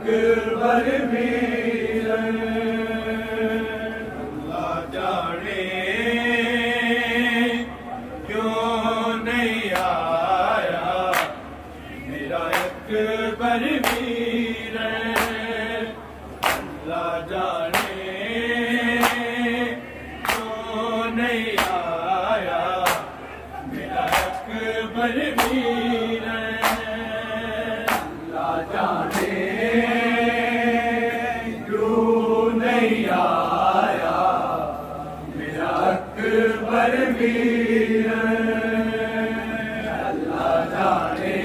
अकबर वीर अल्लाह जाने क्यों नहीं आया मेरा अकबर वीर अल्लाह जाने क्यों नहीं आया मेरा अकबर वीर अल्लाह जाने अकबर वीर अल्लाह जाने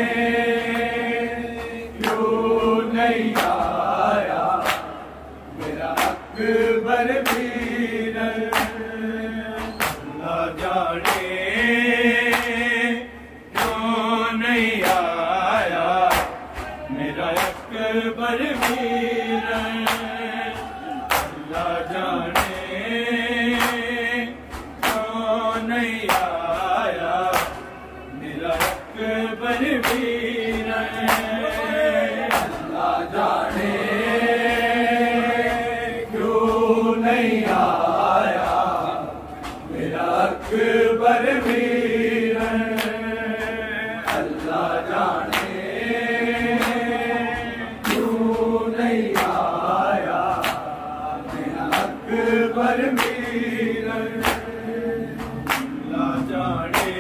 क्यों नहीं आया मेरा अकबर वीर अल्लाह जाने क्यों नहीं आया मेरा अकबर वीर अल्लाह जाने नहीं आया मेरा अकबर वीर अल्लाह जाने क्यों नहीं आया मेरा अकबर वीर अल्लाह जाने क्यों नहीं आया मेरा अकबर वीर जाने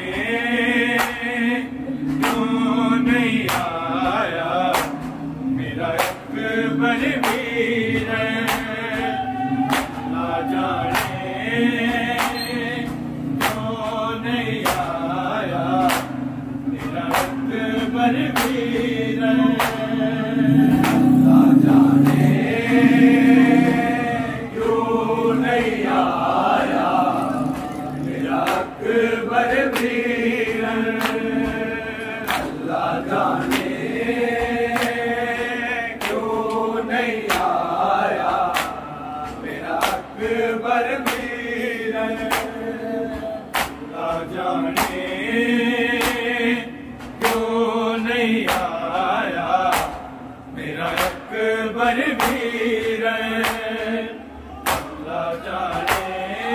क्यों नहीं आया मेरा अकबर वीर अल्लाह जाने क्यों नहीं आया मेरा अकबर वीर अल्लाह जाने क्यों नहीं आया मेरा अकबर वीर अल्लाह जाने क्यों नहीं आया मेरा अकबर वीर अल्लाह जाने क्यों नहीं आया मेरा अकबर वीर अल्लाह जाने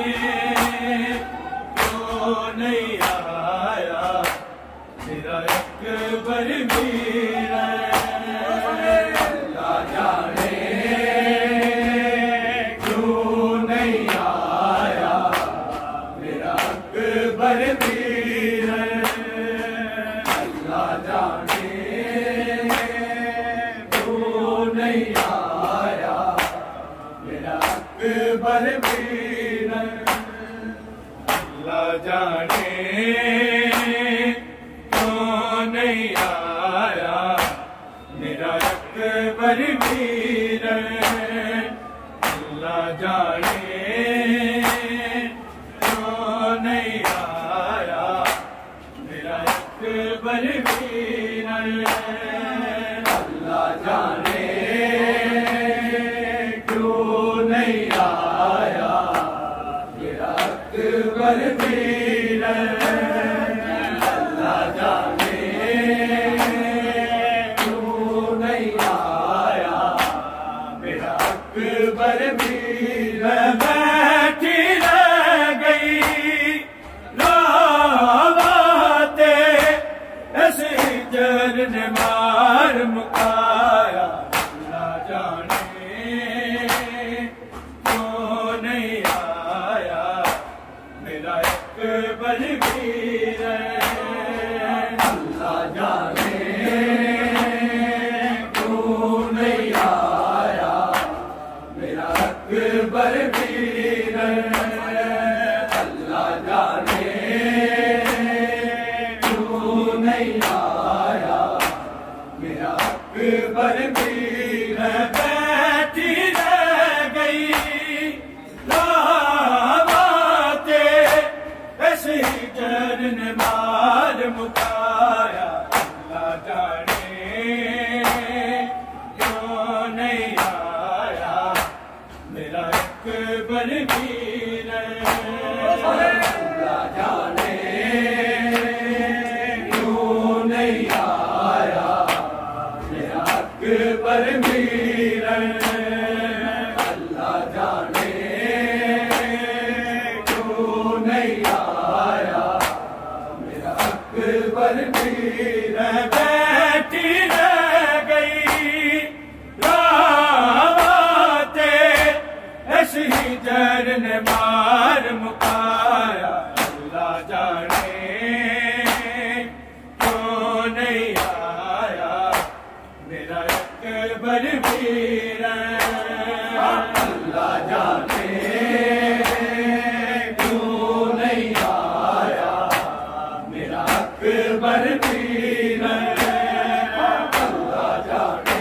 नहीं आया मेरा अकबर वीर अल्लाह जाने क्यों नहीं आया मेरा अकबर वीर अल्लाह जाने क्यों नहीं आया मेरा अकबर वीर अल्लाह जाने क्यों नहीं आया मेरा अकबर वीर अल्लाह जाने क्यों नहीं आया मेरा अकबर वीर अल्लाह जाने क्यों नहीं आया मेरा अकबर वीर अल्लाह जाने क्यों नहीं आया मेरा अकबर वीर बैठी रह गई रावाते ऐसे जर ने मार मुकाया अल्लाह जाने क्यों नहीं आया मेरा अकबर वीर अल्लाह जाने क्यों नहीं आया मेरा अकबर वीर अल्लाह जाने क्यों नहीं आया मेरा अकबर वीर बैठी रह गई रावाते ऐसे जर ने मार मुकाया अल्लाह जाने क्यों नहीं आया मेरा अकबर वीर अल्लाह जाने क्यों नहीं आया मेरा अकबर वीर ने मार मुकाया अल्लाह जाने क्यों नहीं आया मेरा अकबर वीर अल्लाह जाने क्यों नहीं आया मेरा अकबर वीर अल्लाह जाने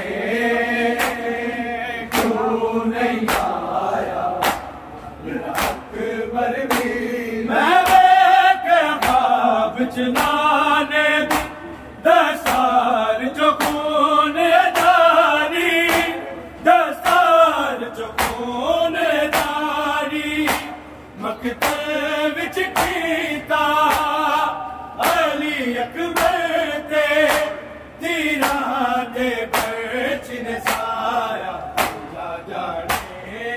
क्यों नहीं आया मेरा अकबर वीर मैं ख्वाब चलाने दसार जो खून दारी दसार जो खून दारी मकतल विच कीता अली अकबर ते तीरा दे बचिन साया अल्लाह जाने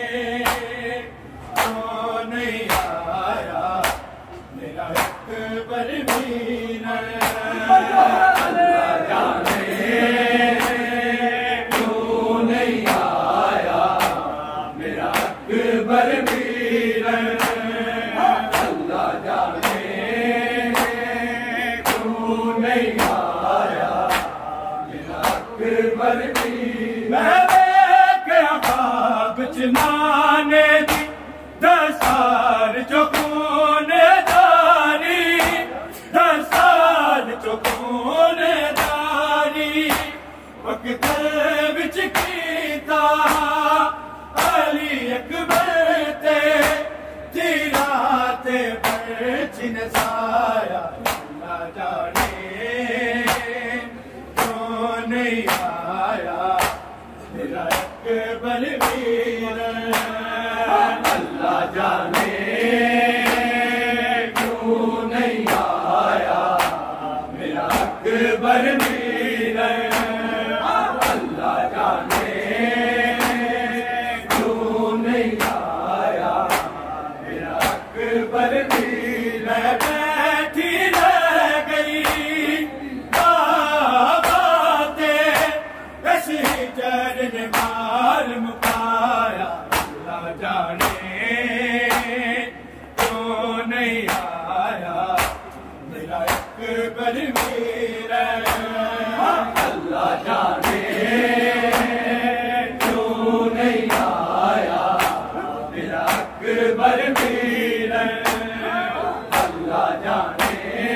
क्यों नहीं आया मेरा अकबर वीर अल्लाह जाने क्यों नहीं आया मेरा अकबर वीर अल्लाह जाने क्यों नहीं आया मेरा अकबर वीर मैं क्या ख्वाब चलाने दी दसार जो खून दारी दसार जो खून दारी मकतल विच कीता अली अकबर ते तीरा ते बचिन साया अल्लाह जाने क्यों नहीं आया मेरा अकबर वीर अल्लाह जाने क्यों नहीं आया मेरा अकबर वीर अल्लाह जाने क्यों नहीं आया मेरा अकबर वीर बैठी रह गई बातें ऐसी चरण मार मुकाया अल्लाह जाने क्यों नहीं आया मेरा अकबर वीर अल्लाह जाने क्यों नहीं आया मेरा अकबर वीर अल्लाह जाने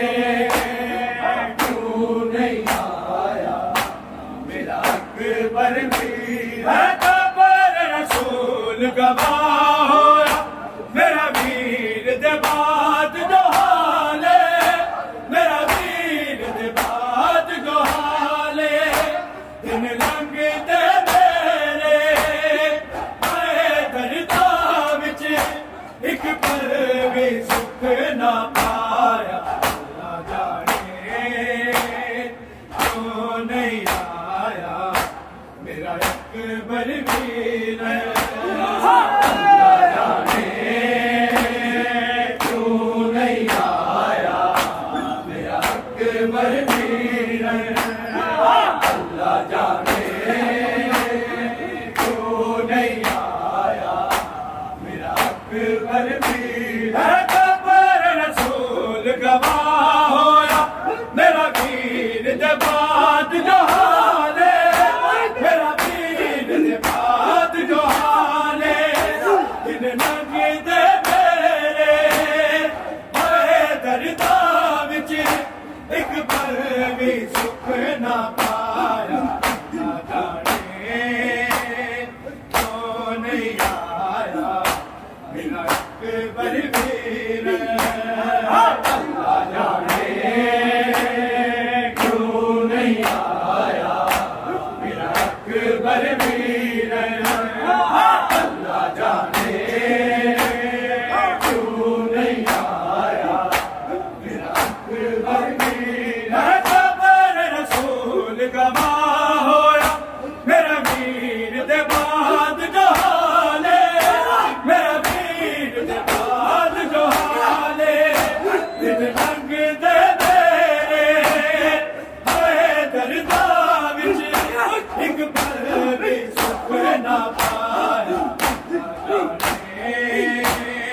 क्यों नहीं आया मेरा अकबर वीर अकबर रसूल गवाह होया मेरा वीर दे बाद जो हाले मेरा वीर दे बाद जो हाले दिन लंघदे मेरे मैं दर्दा विच एक पल भी सुख ना पाया अल्लाह जाने क्यों नहीं आया मेरा अकबर वीर अल्लाह जाने क्यों नहीं आया मेरा अकबर वीर अल्लाह जाने क्यों नहीं आया मेरा अकबर वीर अकबर रसूल गवाह होया मेरा वीर दे बाद जो हाले मेरा वीर दे बाद जो हाले दिन लंघदे मेरे मैं दर्दा विच एक पल भी सुख ना पाया अल्लाह जाने क्यों नहीं आया मेरा अकबर वीर अल्लाह जाने क्यों नहीं आया मेरा अकबर वीर अल्लाह जाने क्यों नहीं आया मेरा अकबर वीर अकबर रसूल गवाह होया मेरा वीर दे बाद जो हाले मेरा वीर दे बाद जो हाले दिन लंघदे मेरे मैं दर्दा विच एक पल भी सुख ना पाया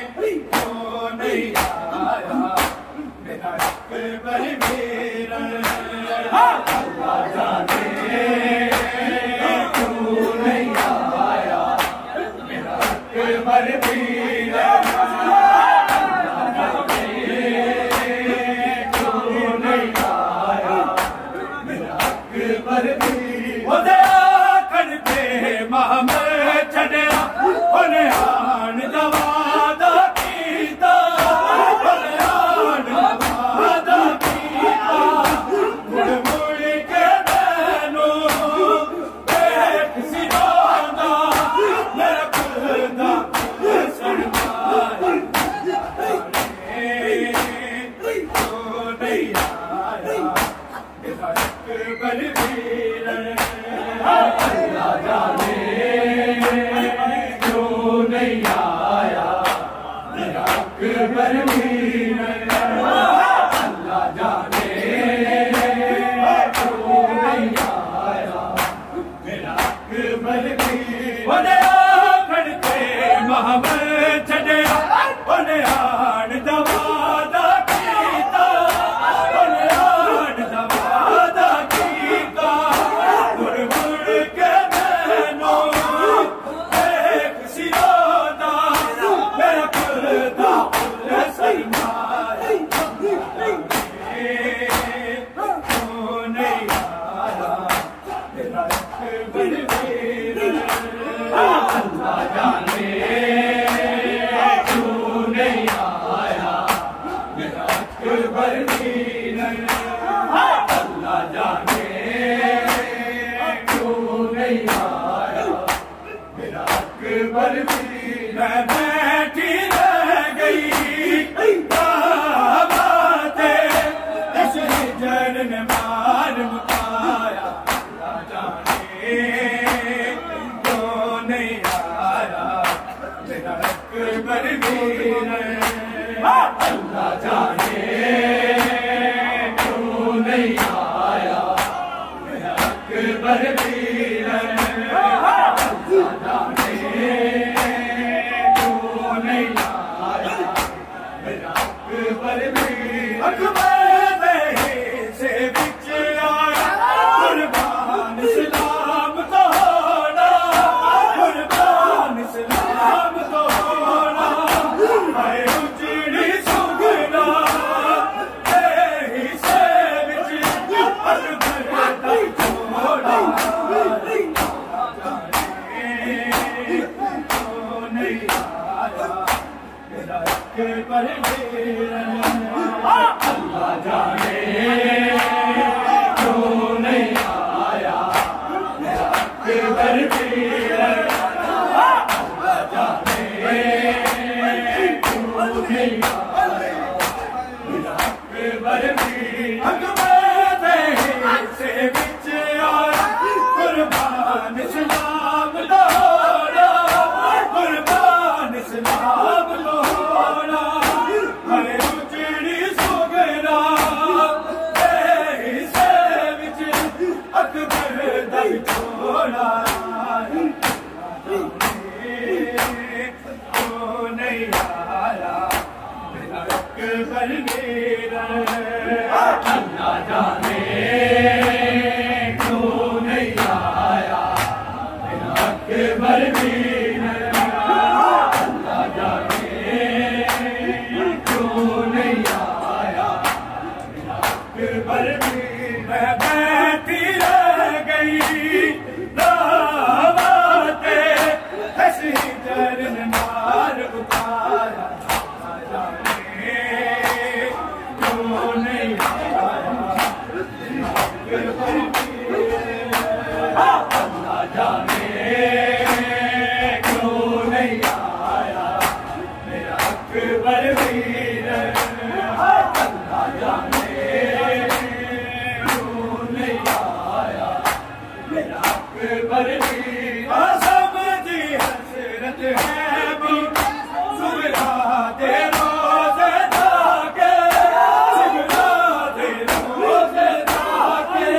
अकबर मैं बैठी रह गई बाते इस हिजर ने मार मुकाया जाने क्यों नहीं आया मेरा अकबर अल्लाह जाने क्यों नहीं आया मेरा अकबर अल्लाह जाने क्यों नहीं आया मेरा अकबर अल्लाह जाने क्यों नहीं आया मेरा अकबर अकबर से बिच आया कुर्बान इस्लाम लोड़ा कुर्बान इस्लाम लोड़ा अल्लाह जाने क्यों नहीं आया मेरा अकबर अल्लाह जाने क्यों नहीं आया मेरा अकबर मैं बैठी रह गई रावते ऐसी जरन मार उतारा अल्लाह जाने क्यों नहीं आया मेरा अकबर अल्लाह जाने क्यों नहीं आया मेरा अकबर समझी हसरत है सुबह दे रोज़े जाके सुबह दे रोज़े जाके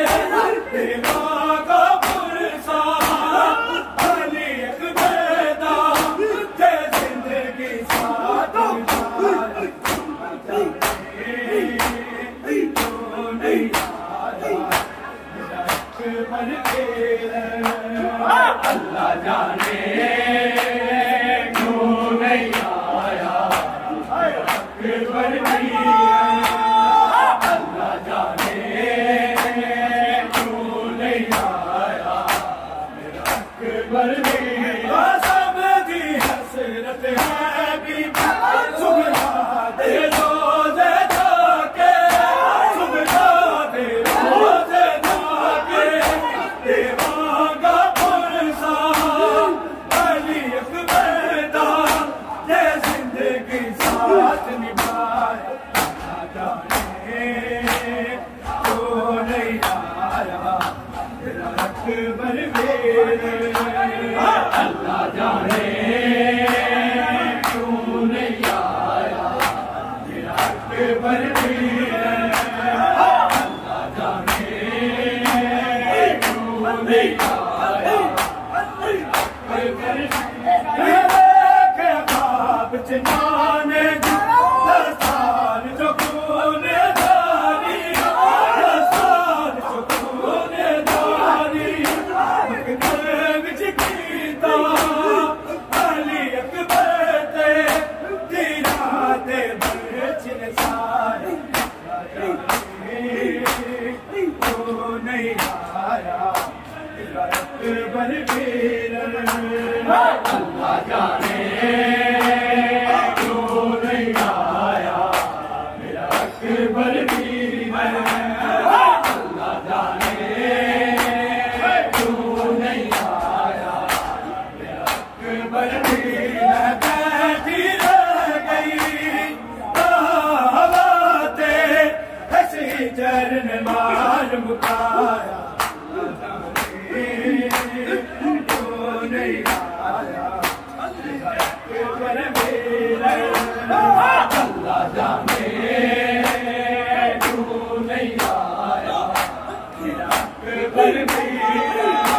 अल्लाह जाने क्यों नहीं आया अकबर अल्लाह जाने क्यों नहीं आया मेरा अकबर समझी हसरत है सुबह दे रोज़े जाके सुबह दे रोज़े जाके देवांगा पुरसा अली अकबर दा ये जिंदगी साथ निभाया जाने क्यों नहीं आया मेरा अकबर अल्लाह जाने क्यों नहीं आया मेरा अकबर अल्लाह जाने क्यों नहीं आया अकबर चिनाने दस्तान जो खूने धारी दस्तान जो खूने धारी विच कीता अली अकबर ते तीरा ते बचन सारे क्यों नहीं आया अकबर अल्लाह जाने क्यों नहीं आया मेरा अकबर अल्लाह जाने क्यों नहीं आया मेरा अकबर भी बैठी रह गई बाते हसी चरण मार मुकाया तू नहीं आया अकबर मेरा अल्लाह जाने तू नहीं आया अकबर मेरा